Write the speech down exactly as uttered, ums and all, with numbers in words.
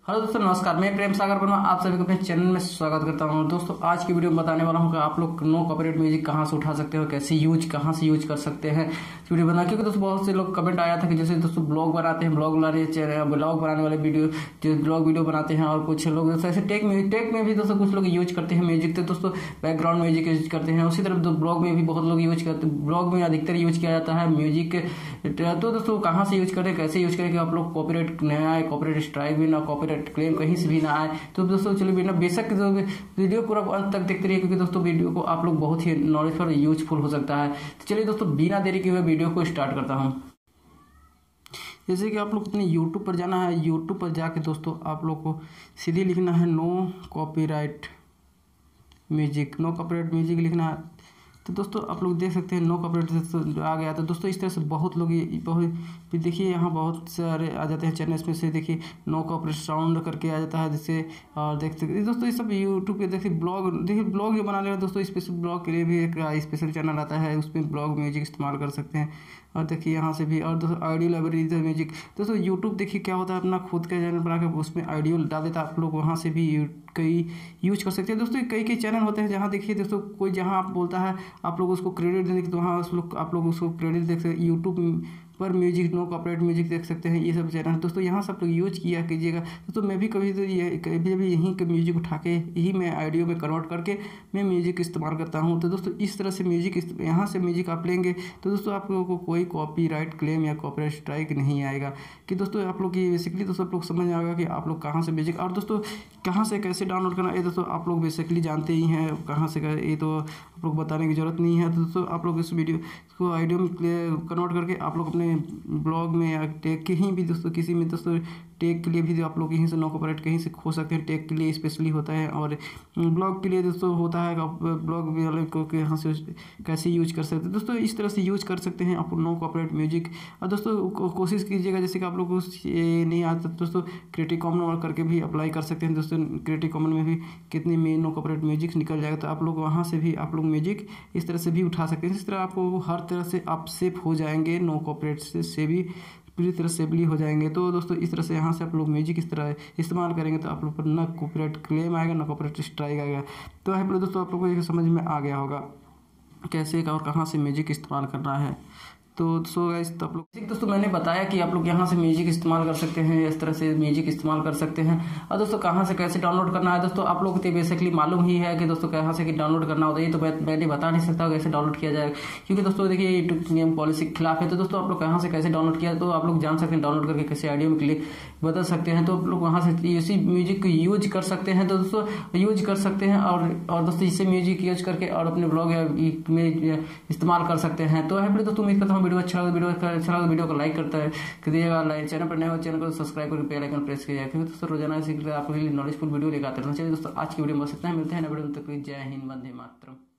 Hello दोस्तों, नमस्कार। मैं प्रेम सागर वर्मा आप सभी को अपने चैनल में स्वागत करता हूं। दोस्तों आज की वीडियो में बताने वाला हूं कि आप लोग नो कॉपीराइट म्यूजिक कहां से उठा सकते हो, कैसे यूज कहां से यूज कर सकते हैं वीडियो बना। क्योंकि दोस्तों बहुत से लोग कमेंट आया था कि जैसे दोस्तों ब्लॉग बनाते हैं, ब्लॉग बनाने ब्लॉग बनाने वाले वीडियो जो ब्लॉग वीडियो बनाते हैं, और कुछ लोग दोस्तों ऐसे टेक म्यूजिक टेक में भी दोस्तों कुछ लोग यूज करते हैं म्यूजिक, तो दोस्तों बैकग्राउंड म्यूजिक यूज करते हैं। उसी तरह ब्लॉग में भी बहुत लोग यूज करते हैं, ब्लॉग में अधिकतर यूज किया जाता है म्यूजिक। तो दोस्तों कहाँ से यूज करें, कैसे यूज करें कि आप लोग कॉपीराइट न आए, कॉपीराइट स्ट्राइक भी ना, कॉपीराइट क्लेम कहीं से भी ना आए। तो दोस्तों चलिए बिना बेशक वीडियो पूरा अंत तक देखते रहिए, क्योंकि दोस्तों वीडियो को आप लोग बहुत ही नॉलेजफुल और यूजफुल हो सकता है। तो चलिए दोस्तों बिना देरी किए हुए वीडियो को स्टार्ट करता हूँ। जैसे कि आप लोग अपने यूट्यूब पर जाना है, यूट्यूब पर जाके दोस्तों आप लोग को सीधे लिखना है no copyright music, no copyright music लिखना है। तो दोस्तों आप लोग देख सकते हैं नो कॉपीराइट आ गया। तो दोस्तों इस तरह से बहुत लोग बहुत देखिए यहाँ बहुत सारे आ जाते हैं चैनल्स में से, देखिए नो कॉपीराइट साउंड करके आ जाता है जिससे। और देख सकते दोस्तों ये सब यूट्यूब पे देखिए ब्लॉग देखिए ब्लॉग जो बनाने वाले दोस्तों स्पेशल ब्लॉग के लिए भी एक स्पेशल चैनल आता है, उसमें ब्लॉग म्यूजिक इस्तेमाल कर सकते हैं। और देखिए यहाँ से भी, और दोस्तों ऑडियो लाइब्रेरी म्यूजिक दोस्तों यूट्यूब देखिए क्या होता है, अपना खुद का चैनल बना के उसमें ऑडियो डाल देता है, आप लोग वहाँ से भी कई यूज कर सकते हैं। दोस्तों कई कई चैनल होते हैं जहाँ देखिए दोस्तों कोई जहाँ आप बोलता है आप लोग उसको क्रेडिट देने की, तो वहाँ उस लोग आप लोग उसको क्रेडिट देख सकते हैं। यूट्यूब पर म्यूजिक नो कॉपीराइट म्यूजिक देख सकते हैं, ये सब चैनल दोस्तों यहाँ सब लोग यूज किया कीजिएगा। दोस्तों मैं भी कभी तो ये कभी भी यहीं के म्यूजिक उठा के यही मैं ऑडियो में कन्वर्ट करके मैं म्यूजिक इस्तेमाल करता हूँ। तो दोस्तों इस तरह से म्यूजिक यहाँ से म्यूजिक आप लेंगे तो दोस्तों आप लोगों को कोई कॉपीराइट क्लेम या कॉपीराइट स्ट्राइक नहीं आएगा। कि दोस्तों आप लोग ये बेसिकली दोस्तों आप लोग समझ में आएगा कि आप लोग कहाँ से म्यूजिक, और दोस्तों कहाँ से कैसे डाउनलोड करना ये दोस्तों आप लोग बेसिकली जानते ही हैं कहाँ से, ये तो आप लोग बताने की जरूरत नहीं है। तो दोस्तों आप लोग इस वीडियो को ऑडियो में कन्वर्ट करके आप लोग अपने ब्लॉग में या टेक कहीं भी दोस्तों किसी में दोस्तों टेक के लिए भी आप लोग यहीं से नो कॉपीराइट कहीं से खो सकते हैं। टेक के लिए स्पेशली होता है, और ब्लॉग के लिए दोस्तों होता है ब्लॉग वाले को यहाँ से कैसे यूज कर सकते हैं। दोस्तों इस तरह से यूज कर सकते हैं आप नो कॉपीराइट म्यूजिक। और दोस्तों कोशिश कीजिएगा जैसे कि आप लोग को ये नहीं आता दोस्तों क्रिएटिव कॉमन करके भी अप्लाई कर सकते हैं। दोस्तों क्रिएटिव कॉमन में भी कितनी में नो कॉपीराइट म्यूजिक निकल जाएगा, तो आप लोग वहाँ से भी आप लोग म्यूजिक इस तरह से भी उठा सकते हैं। इस तरह आपको हर तरह से आप सेफ हो जाएंगे, नो कॉपीराइट से, से भी पूरी तरह सेफली हो जाएंगे। तो दोस्तों इस तरह से यहाँ से आप लोग म्यूजिक इस तरह इस्तेमाल करेंगे तो आप लोग पर ना कॉपीराइट क्लेम आएगा ना कॉपीराइट स्ट्राइक आएगा। तो यहाँ पर दोस्तों आप लोग को ये समझ में आ गया होगा कैसे और कहाँ से म्यूजिक इस्तेमाल करना है। तो सो गाइस तो आप लोग दोस्तों मैंने बताया कि आप लोग यहाँ से म्यूजिक इस्तेमाल कर सकते हैं, इस तरह से म्यूजिक इस्तेमाल कर सकते हैं। और दोस्तों कहाँ से कैसे डाउनलोड करना है दोस्तों आप लोग को तो बेसिकली मालूम ही है कि दोस्तों कहाँ से डाउनलोड करना होता है। ये तो मैंने बता नहीं सकता कैसे डाउनलोड किया जाए, क्योंकि दोस्तों देखिए यूट्यूब नियम पॉलिसी के खिलाफ है। तो दोस्तों आप लोग कहाँ से कैसे डाउनलोड किया तो आप लोग जान सकते हैं, डाउनलोड करके कैसे ऑडियो में क्लिक बदल सकते हैं। तो आप लोग वहाँ से इसी म्यूजिक को यूज कर सकते हैं। तो दोस्तों यूज कर सकते हैं और और दोस्तों इससे म्यूजिक यूज करके और अपने ब्लॉग में इस्तेमाल कर सकते हैं। तो यहाँ पर दोस्तों उम्मीद करता हूँ वीडियो अच्छा लगा, वीडियो अच्छा लगा वीडियो को लाइक करता है करिएगा, लाइक चैनल पर नए हो चैनल को सब्सक्राइब करके बेल आइकन प्रेस कीजिएगा, क्योंकि दोस्तों रोजाना इसी आपके लिए नॉलेजफुल वीडियो लेकर आते हैं। चलिए दोस्तों आज की वीडियो में बस इतना ही, मिलते हैं नए वीडियो में, तक जय हिंद, वंदे मातरम।